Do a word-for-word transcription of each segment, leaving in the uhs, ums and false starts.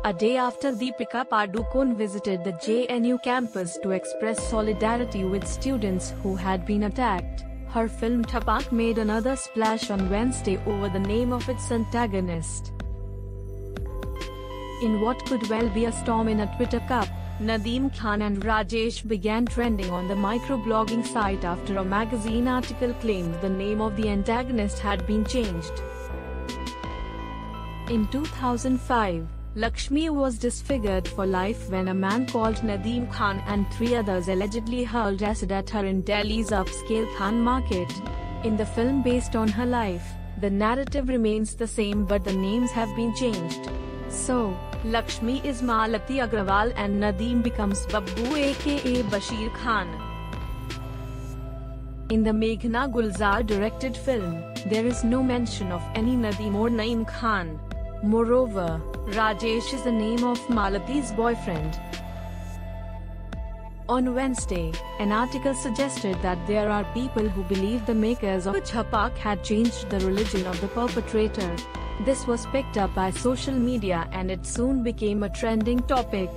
a day after Deepika Padukone visited the J N U campus to express solidarity with students who had been attacked. Her film Chhapaak made another splash on Wednesday over the name of its antagonist. In what could well be a storm in a Twitter cup, Nadeem Khan and Rajesh began trending on the microblogging site after a magazine article claimed the name of the antagonist had been changed. In two thousand five, Lakshmi was disfigured for life when a man called Nadeem Khan and three others allegedly hurled acid at her in Delhi's upscale Khan market. In the film based on her life, the narrative remains the same but the names have been changed. So, Lakshmi is Malati Agrawal and Nadeem becomes Babbu aka Bashir Khan. In the Meghna Gulzar directed film, there is no mention of any Nadeem or Naeem Khan. Moreover, Rajesh is the name of Malati's boyfriend. On Wednesday, an article suggested that there are people who believe the makers of Chhapaak had changed the religion of the perpetrator. This was picked up by social media and it soon became a trending topic.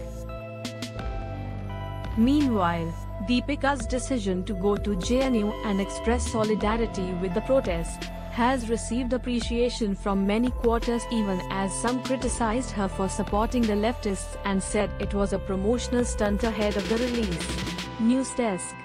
Meanwhile, Deepika's decision to go to J N U and express solidarity with the protest has received appreciation from many quarters, even as some criticized her for supporting the leftists and said it was a promotional stunt ahead of the release. News Desk.